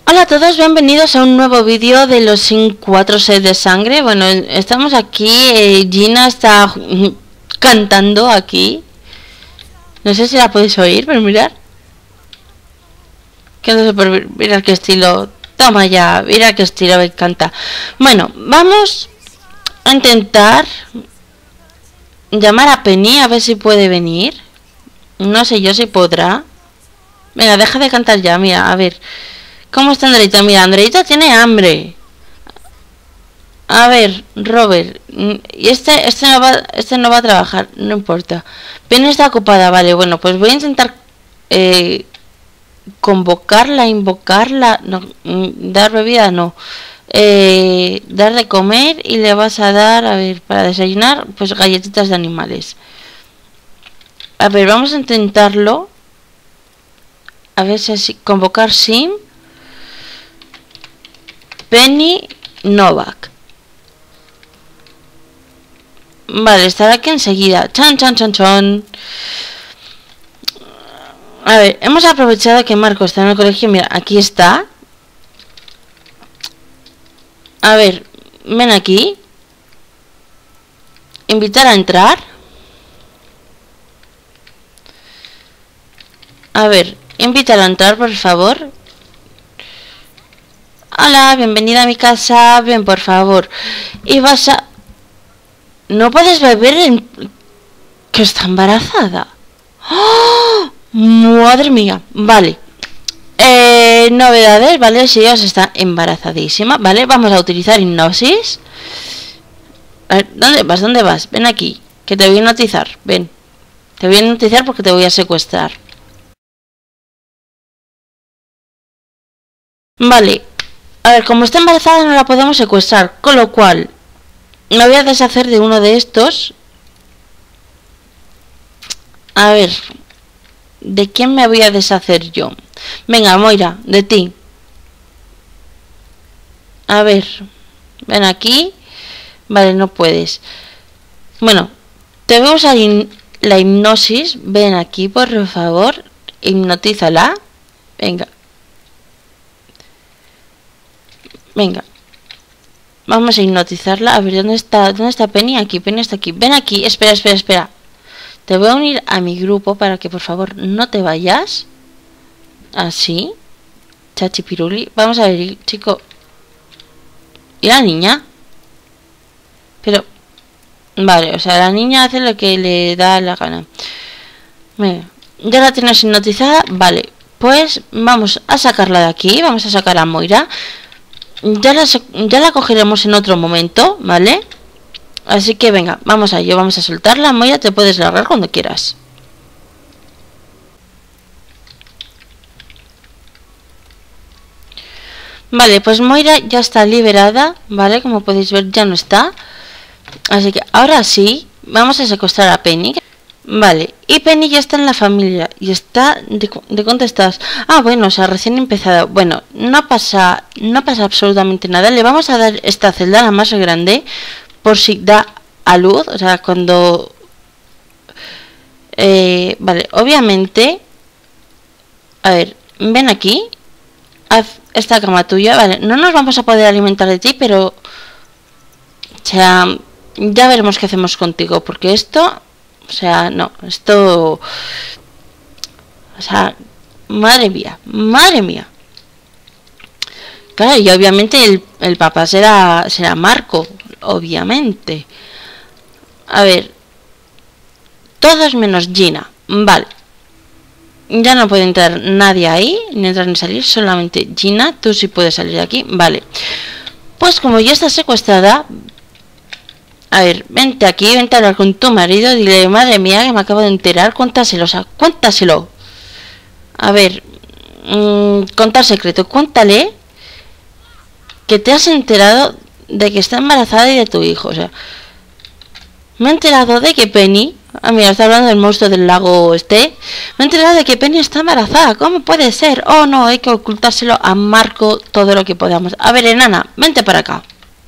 Hola a todos, bienvenidos a un nuevo vídeo de los Sims 4 sed de sangre. Bueno, estamos aquí, Gina está cantando aquí. No sé si la podéis oír, pero mirad. Que no sé por mirad qué estilo. Toma ya, mira qué estilo me encanta. Bueno, vamos a intentar llamar a Penny a ver si puede venir. No sé yo si podrá. Venga, deja de cantar ya, mira, a ver. ¿Cómo está Andreita? Mira, Andreita tiene hambre. A ver, Robert. Y este no va a trabajar, no importa. Penny está ocupada, vale, bueno, pues voy a intentar convocarla, invocarla. No, dar bebida, no. Dar de comer y le vas a dar, a ver, para desayunar, pues galletitas de animales. A ver, vamos a intentarlo. A ver si así. Convocar Sim. Penny Novak. Vale, estará aquí enseguida. Chan, chan, chan, chan. A ver, hemos aprovechado que Marco está en el colegio. Mira, aquí está. A ver, ven aquí. Invitar a entrar. A ver, invitar a entrar, por favor. Hola, bienvenida a mi casa. Ven, por favor. Y vas a... No puedes beber en... que está embarazada. ¡Oh! Madre mía. Vale. Novedades, ¿vale? Si os está embarazadísima, ¿vale? Vamos a utilizar hipnosis. A ver, ¿dónde vas? ¿Dónde vas? Ven aquí, que te voy a hipnotizar. Ven. Te voy a hipnotizar porque te voy a secuestrar. Vale. A ver, como está embarazada no la podemos secuestrar, con lo cual me voy a deshacer de uno de estos. A ver, ¿de quién me voy a deshacer yo? Venga, Moira, de ti. A ver, ven aquí. Vale, no puedes. Bueno, te voy a usar la hipnosis. Ven aquí, por favor. Hipnotízala. Venga. Venga. Vamos a hipnotizarla. A ver, ¿dónde está? ¿Dónde está Penny? Aquí, Penny está aquí. Ven aquí. Espera, espera, espera. Te voy a unir a mi grupo para que por favor no te vayas. Así. Chachi piruli. Vamos a ver, chico. ¿Y la niña? Pero... Vale, o sea, la niña hace lo que le da la gana. Venga. Ya la tienes hipnotizada. Vale. Pues vamos a sacarla de aquí. Vamos a sacar a Moira. Ya la cogeremos en otro momento, ¿vale? Así que venga, vamos a ello, vamos a soltarla. Moira, te puedes largar cuando quieras. Vale, pues Moira ya está liberada, ¿vale? Como podéis ver, ya no está. Así que ahora sí, vamos a secuestrar a Penny. Vale, y Penny ya está en la familia. Y está... ¿De cuánto estás? Ah, bueno, o sea, recién empezado. Bueno, no pasa absolutamente nada. Le vamos a dar esta celda, la más grande, por si da a luz. O sea, cuando... vale, obviamente... A ver, ven aquí. Haz esta cama tuya. Vale, no nos vamos a poder alimentar de ti, pero... O sea, ya veremos qué hacemos contigo. Porque esto... O sea, no, esto... O sea, madre mía, madre mía. Claro, y obviamente el papá será Marco, obviamente. A ver. Todos menos Gina. Vale. Ya no puede entrar nadie ahí, ni entrar ni salir, solamente Gina. Tú sí puedes salir de aquí, vale. Pues como ya está secuestrada... A ver, vente aquí, vente a hablar con tu marido. Dile, madre mía, que me acabo de enterar. Cuéntaselo, o sea, cuéntaselo. A ver, contar secreto. Cuéntale que te has enterado de que está embarazada y de tu hijo. O sea, me he enterado de que Penny... Ah, mira, está hablando del monstruo del lago este. Me he enterado de que Penny está embarazada. ¿Cómo puede ser? Oh, no, hay que ocultárselo a Marco todo lo que podamos. A ver, enana, vente para acá.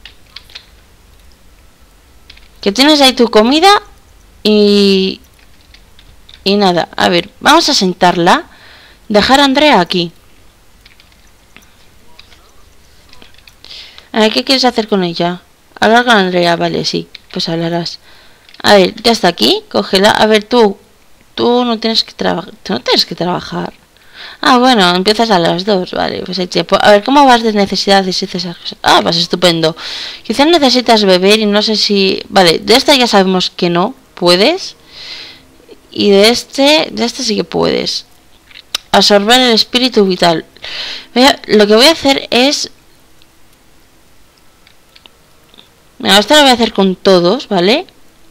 Que tienes ahí tu comida y nada. A ver, vamos a sentarla. Dejar a Andrea aquí. A ver, ¿qué quieres hacer con ella? Hablar con Andrea, vale, sí, pues hablarás. A ver, ya está aquí, cógela. A ver, tú no tienes que trabajar. Tú no tienes que trabajar. Ah, bueno, empiezas a las 2, vale, pues hay tiempo. A ver, ¿cómo vas de necesidades y esas cosas? Ah, vas estupendo. Quizás necesitas beber y no sé si... Vale, de esta ya sabemos que no puedes. Y de este sí que puedes. Absorber el espíritu vital. Lo que voy a hacer es... Mira, esto lo voy a hacer con todos, ¿vale?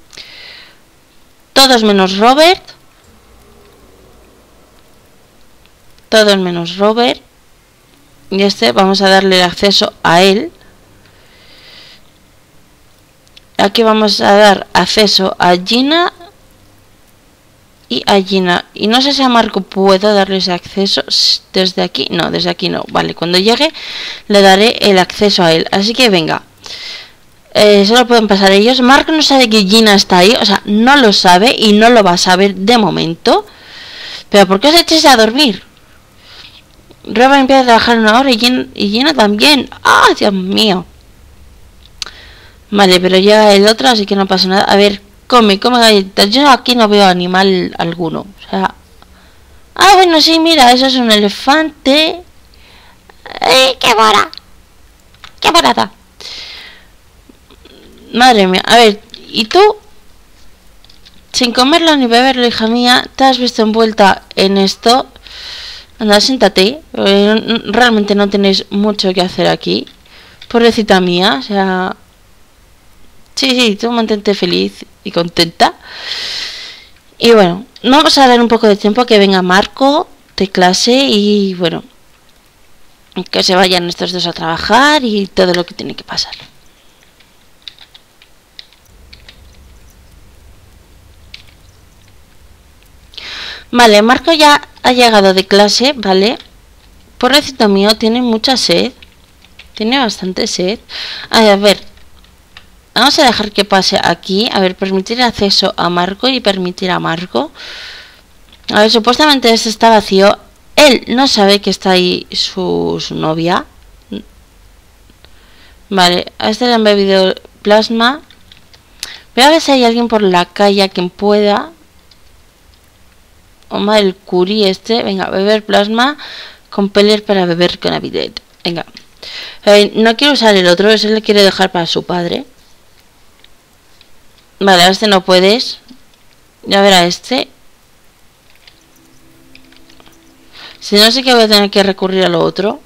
Todos menos Robert. Todos menos Robert. Y este vamos a darle acceso a él. Aquí vamos a dar acceso a Gina y a Gina. Y no sé si a Marco puedo darle ese acceso desde aquí. No, desde aquí no. Vale, cuando llegue le daré el acceso a él. Así que venga. Solo pueden pasar ellos. Marco no sabe que Gina está ahí. O sea, no lo sabe y no lo va a saber de momento. Pero ¿por qué os echéis a dormir? Robert empieza a trabajar una hora y Gina también. ¡Ah, Dios mío! Vale, pero llega el otro, así que no pasa nada. A ver, come galletas. Yo aquí no veo animal alguno. O sea... Ah, bueno, sí, mira, eso es un elefante. ¡Qué mora! ¡Qué morada! Madre mía, a ver, ¿y tú? Sin comerlo ni beberlo, hija mía, te has visto envuelta en esto. Anda, siéntate. Realmente no tenéis mucho que hacer aquí. Pobrecita mía, o sea... Sí, tú mantente feliz y contenta. Y bueno, vamos a dar un poco de tiempo a que venga Marco de clase y bueno, que se vayan estos dos a trabajar y todo lo que tiene que pasar. Vale, Marco ya ha llegado de clase, ¿vale? Pobrecito mío, tiene mucha sed. Tiene bastante sed. A ver, vamos a dejar que pase aquí. A ver, permitir acceso a Marco y permitir a Marco. A ver, supuestamente este está vacío. Él no sabe que está ahí su novia. Vale, a este le han bebido plasma. Voy a ver si hay alguien por la calle a quien pueda. Oma el Curi este. Venga, beber plasma. Compeler para beber con avidez. Venga. No quiero usar el otro. Ese le quiere dejar para su padre. Vale, a este no puedes. Ya verá este. Si no sé que voy a tener que recurrir a lo otro.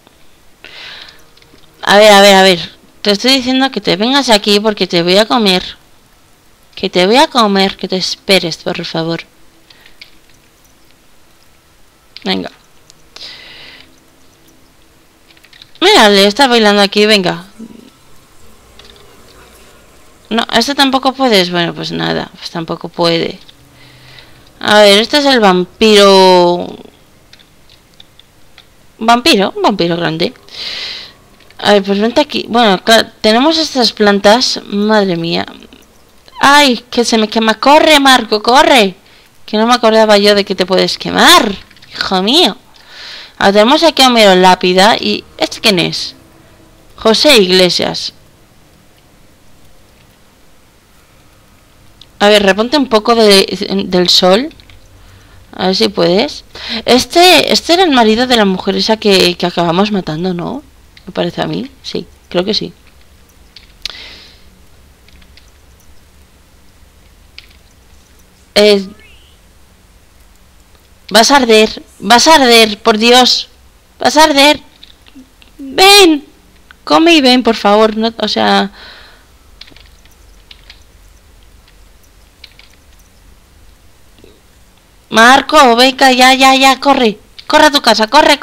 A ver. Te estoy diciendo que te vengas aquí porque te voy a comer. Que te voy a comer. Que te esperes, por favor. Venga. Mira, le está bailando aquí, venga. No, este tampoco puedes. Bueno, pues nada, pues tampoco puede. A ver, este es el vampiro. Un vampiro grande. A ver, pues vente aquí. Bueno, claro, tenemos estas plantas. Madre mía. Ay, que se me quema. Corre, Marco, corre. Que no me acordaba yo de que te puedes quemar. Hijo mío. Ahora tenemos aquí a Homero Lápida. ¿Y este quién es? José Iglesias. A ver, reponte un poco del sol. A ver si puedes. Este era el marido de la mujer esa que acabamos matando, ¿no? Me parece a mí. Sí, creo que sí. Vas a arder, por Dios. Vas a arder. Ven. Come y ven, por favor. No, o sea... Marco, venga, ya, corre. Corre a tu casa, corre.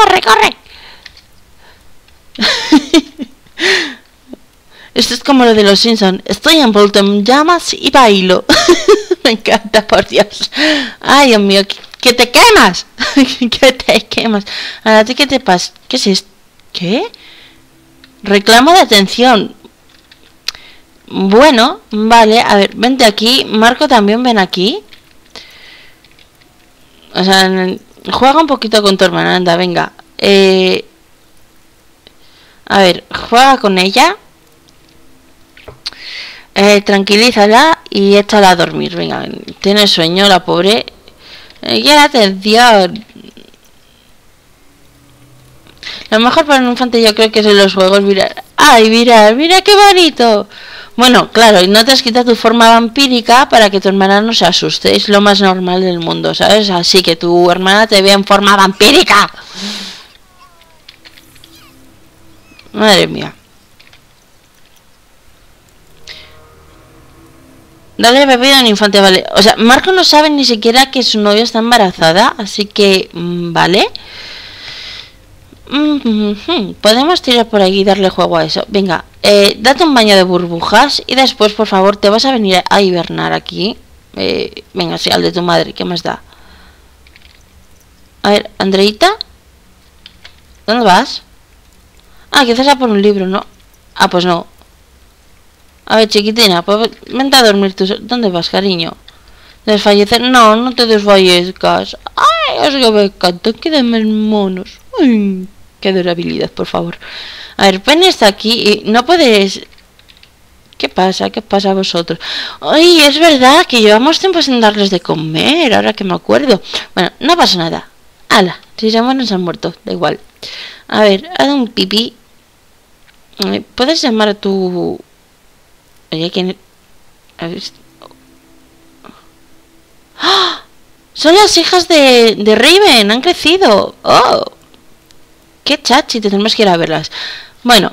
Esto es como lo de los Simpsons. Estoy envuelto en llamas y bailo. Me encanta, por Dios. Ay, Dios mío, que te quemas. Que te quemas. ¿A ti qué te pasa? ¿Qué es esto? ¿Qué? Reclamo de atención. Bueno, vale, a ver, vente aquí. Marco, también ven aquí. O sea, juega un poquito con tu hermana, anda, venga. A ver, juega con ella. Tranquilízala y échala a dormir. Venga, tiene sueño la pobre. ¡Qué atención! Lo mejor para un infante yo creo que es en los juegos mirar. ¡Ay, mira qué bonito! Bueno, claro, y no te has quitado tu forma vampírica para que tu hermana no se asuste. Es lo más normal del mundo, ¿sabes? Así que tu hermana te vea en forma vampírica. Madre mía. Dale bebida a un infante, vale. O sea, Marco no sabe ni siquiera que su novia está embarazada, así que, vale. Podemos tirar por aquí y darle juego a eso. Venga, date un baño de burbujas y después, por favor, te vas a venir a hibernar aquí. Venga, sí, al de tu madre, ¿qué más da? A ver, Andreita, ¿dónde vas? Ah, quizás a por un libro, ¿no? Ah, pues no. A ver, chiquitina, pues vente a dormir tú. ¿Dónde vas, cariño? ¿Desfallecer? No, no te desfallezcas. Ay, es que me encanta, quédame monos. Ay, qué durabilidad, por favor. A ver, Penny está aquí y no puedes... ¿Qué pasa? ¿Qué pasa a vosotros? Ay, es verdad que llevamos tiempo sin darles de comer, ahora que me acuerdo. Bueno, no pasa nada. Ala, si se mueren se han muerto, da igual. A ver, haz un pipí. ¿Puedes llamar a tu... Oye, ¿quién? ¡Ah! Son las hijas de Raven, han crecido. ¡Oh! ¡Qué chachi! Tenemos que ir a verlas. Bueno.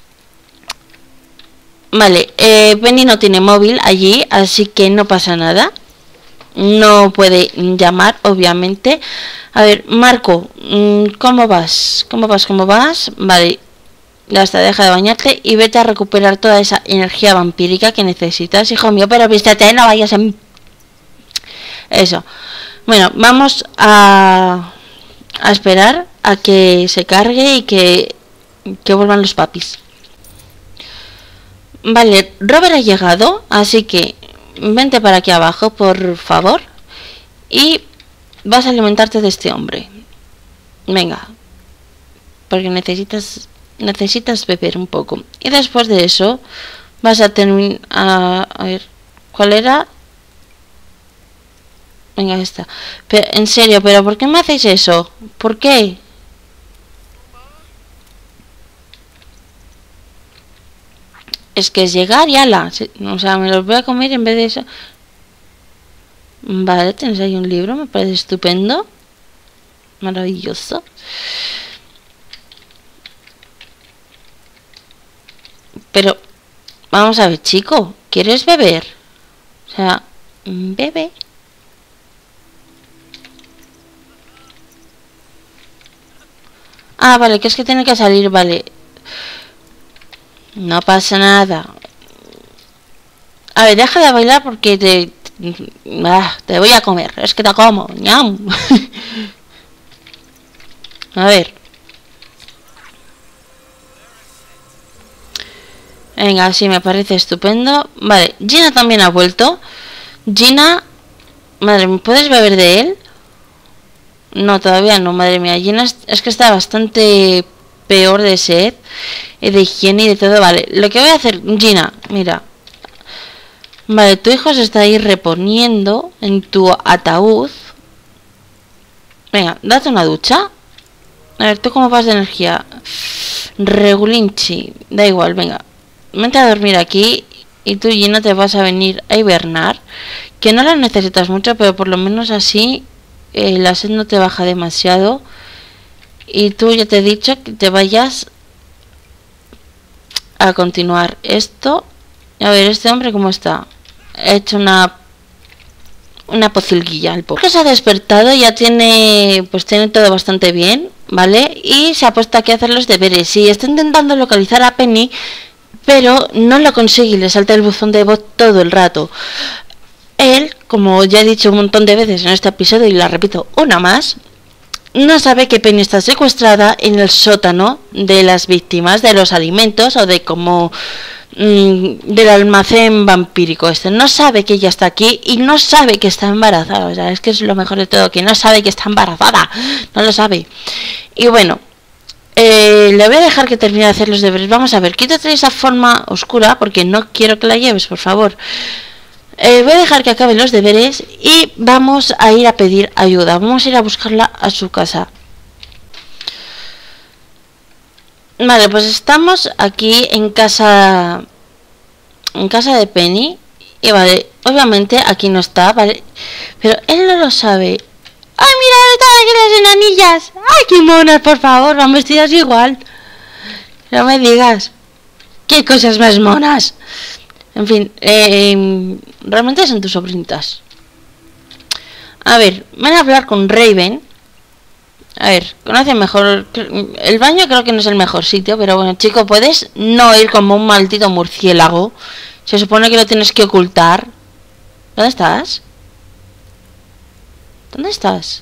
Vale, Penny no tiene móvil allí, así que no pasa nada. No puede llamar, obviamente. A ver, Marco, ¿cómo vas? ¿Cómo vas? Vale. Ya está, deja de bañarte y vete a recuperar toda esa energía vampírica que necesitas, hijo mío, pero vístete, no vayas en... Eso. Bueno, vamos a esperar a que se cargue y que vuelvan los papis. Vale, Robert ha llegado, así que vente para aquí abajo, por favor, y vas a alimentarte de este hombre. Venga, porque necesitas beber un poco. Y después de eso vas a terminar... A ver, ¿cuál era? Venga, esta. Pero, en serio, ¿pero por qué me hacéis eso? ¿Por qué? Es que es llegar y ala. O sea, me los voy a comer en vez de eso. Vale, tenéis ahí un libro, me parece estupendo. Maravilloso. Pero, vamos a ver, chico, ¿quieres beber? O sea, bebe. Ah, vale, que es que tiene que salir, vale. No pasa nada. A ver, deja de bailar porque te voy a comer. Es que te como, ñam. A ver. Venga, sí, me parece estupendo. Vale, Gina también ha vuelto. Gina... Madre, ¿me puedes beber de él? No, todavía no, madre mía. Gina es que está bastante peor de sed, de higiene y de todo. Vale, lo que voy a hacer, Gina, mira. Vale, tu hijo se está ahí reponiendo en tu ataúd. Venga, date una ducha. A ver, ¿tú cómo vas de energía? Regulinchi, da igual, venga. Vente a dormir aquí y tú, Gina, te vas a venir a hibernar. Que no la necesitas mucho, pero por lo menos así la sed no te baja demasiado. Y tú, ya te he dicho que te vayas a continuar esto. A ver, este hombre cómo está. He hecho una pocilguilla al pobre. Que se ha despertado, ya tiene todo bastante bien, ¿vale? Y se ha puesto aquí a hacer los deberes. Y está intentando localizar a Penny, pero no lo consigue y le salta el buzón de voz todo el rato. Él, como ya he dicho un montón de veces en este episodio y la repito una más, no sabe que Penny está secuestrada en el sótano de las víctimas de los alimentos o de como del almacén vampírico este. No sabe que ella está aquí y no sabe que está embarazada. O sea, es que es lo mejor de todo, que no sabe que está embarazada. No lo sabe. Y bueno, Le voy a dejar que termine de hacer los deberes. Vamos a ver, quítate esa forma oscura porque no quiero que la lleves, por favor. Voy a dejar que acabe los deberes y vamos a ir a pedir ayuda. Vamos a ir a buscarla a su casa. Vale, pues estamos aquí en casa de Penny. Y vale, obviamente aquí no está, vale. Pero él no lo sabe. ¡Ay, mira, están aquí las enanillas! ¡Ay, qué monas, por favor! Van vestidas igual. No me digas. ¡Qué cosas más monas! En fin, realmente son tus sobrinitas. A ver, van a hablar con Raven. A ver, conoce mejor. El baño creo que no es el mejor sitio, pero bueno, chico, ¿puedes no ir como un maldito murciélago? Se supone que lo tienes que ocultar. ¿Dónde estás? ¿Dónde estás?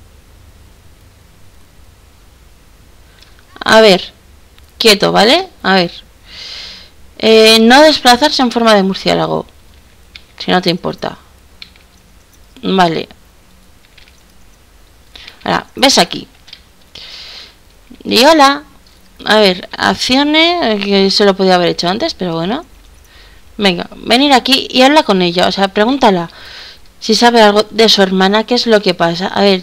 A ver, quieto, ¿vale? A ver. No desplazarse en forma de murciélago. Si no te importa. Vale. Ahora, ves aquí. Y hola. A ver, acciones, que se lo podía haber hecho antes, pero bueno. Venga, venir aquí y habla con ella. O sea, pregúntala si sabe algo de su hermana, qué es lo que pasa. A ver.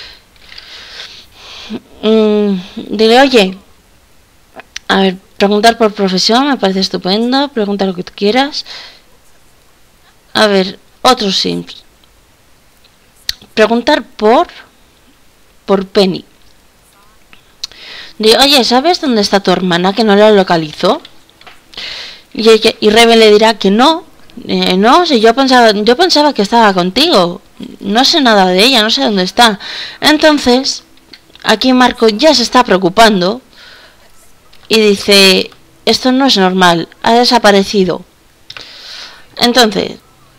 Dile, oye. A ver, preguntar por profesión me parece estupendo. Pregunta lo que tú quieras. A ver, otros sims. Preguntar por Penny. Dile, oye, ¿sabes dónde está tu hermana? Que no la localizo. Y Raven le dirá que no. No, si yo pensaba que estaba contigo. No sé nada de ella, no sé dónde está. Entonces, aquí Marco ya se está preocupando y dice, esto no es normal, ha desaparecido. Entonces,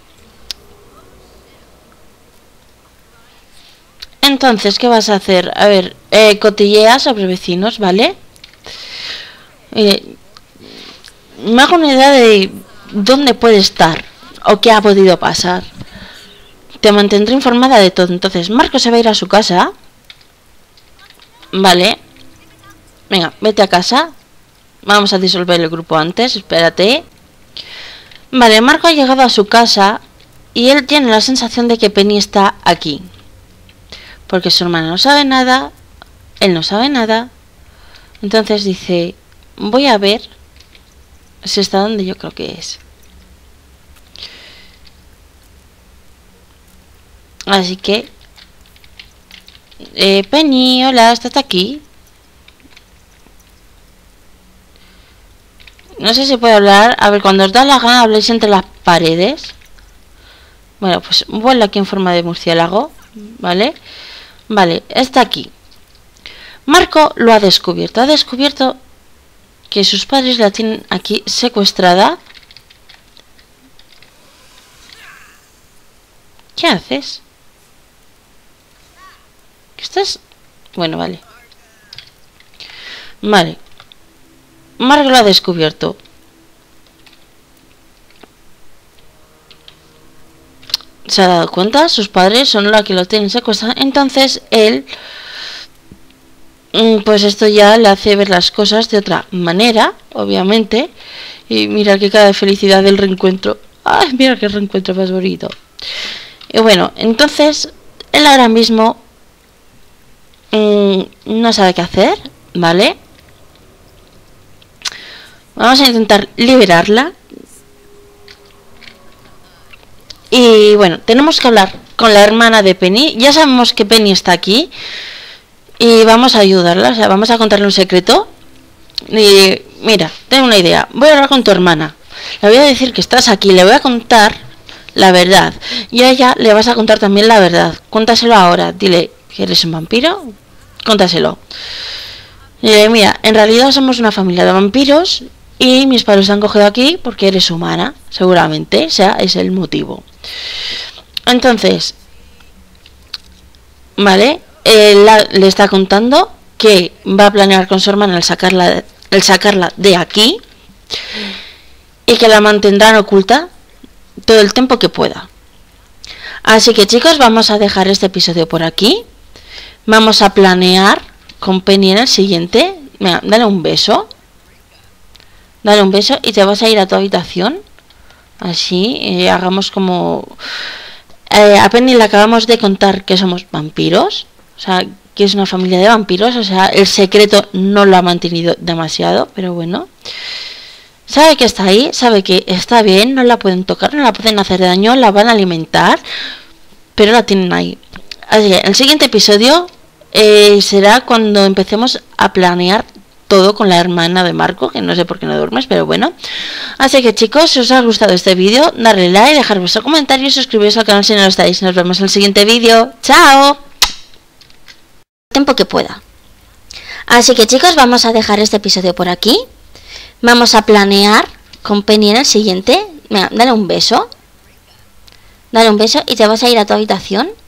¿qué vas a hacer? A ver, cotillea sobre vecinos, ¿vale? Me hago una idea de dónde puede estar o qué ha podido pasar. Te mantendré informada de todo. Entonces, Marco se va a ir a su casa. Vale. Venga, vete a casa. Vamos a disolver el grupo antes, espérate. Vale, Marco ha llegado a su casa y él tiene la sensación de que Penny está aquí. Porque su hermana no sabe nada, él no sabe nada. Entonces dice, voy a ver si está donde yo creo que es. Así que Penny, hola, ¿estás aquí? No sé si puede hablar. A ver, cuando os da la gana habléis entre las paredes. Bueno, pues vuelve aquí en forma de murciélago, ¿vale? Vale, está aquí. Marco lo ha descubierto. Ha descubierto que sus padres la tienen aquí secuestrada. ¿Qué haces? ¿Qué estás? Bueno, vale. Vale. Marco lo ha descubierto. Se ha dado cuenta, sus padres son los que lo tienen secuestrado. Entonces él, pues esto ya le hace ver las cosas de otra manera, obviamente. Y mira qué cara de felicidad del reencuentro. Ay, mira qué reencuentro más bonito. Y bueno, entonces él ahora mismo no sabe qué hacer, ¿vale? Vamos a intentar liberarla. Y bueno, tenemos que hablar con la hermana de Penny. Ya sabemos que Penny está aquí. Y vamos a ayudarla, o sea, vamos a contarle un secreto. Y mira, tengo una idea. Voy a hablar con tu hermana. Le voy a decir que estás aquí, le voy a contar la verdad. Y a ella le vas a contar también la verdad. Cuéntaselo ahora. Dile que eres un vampiro. Cuéntaselo. Dile, mira, en realidad somos una familia de vampiros. Y mis padres te han cogido aquí porque eres humana, seguramente, o sea, es el motivo. Entonces, ¿vale? Le está contando que va a planear con su hermana el sacarla de aquí y que la mantendrán oculta todo el tiempo que pueda. Así que chicos, vamos a dejar este episodio por aquí. Vamos a planear con Penny en el siguiente. Venga, dale un beso. Dale un beso y te vas a ir a tu habitación. Así, hagamos como... a Penny le acabamos de contar que somos vampiros. O sea, que es una familia de vampiros. O sea, el secreto no lo ha mantenido demasiado, pero bueno. Sabe que está ahí, sabe que está bien, no la pueden tocar, no la pueden hacer daño, la van a alimentar, pero la tienen ahí. Así que el siguiente episodio será cuando empecemos a planear todo con la hermana de Marco, que no sé por qué no duermes, pero bueno. Así que chicos, si os ha gustado este vídeo, darle like, dejar vuestro comentario y suscribiros al canal si no lo estáis. Nos vemos en el siguiente vídeo. ¡Chao! Tiempo que pueda. Así que chicos, vamos a dejar este episodio por aquí. Vamos a planear con Penny en el siguiente. Mira, dale un beso. Dale un beso y te vas a ir a tu habitación.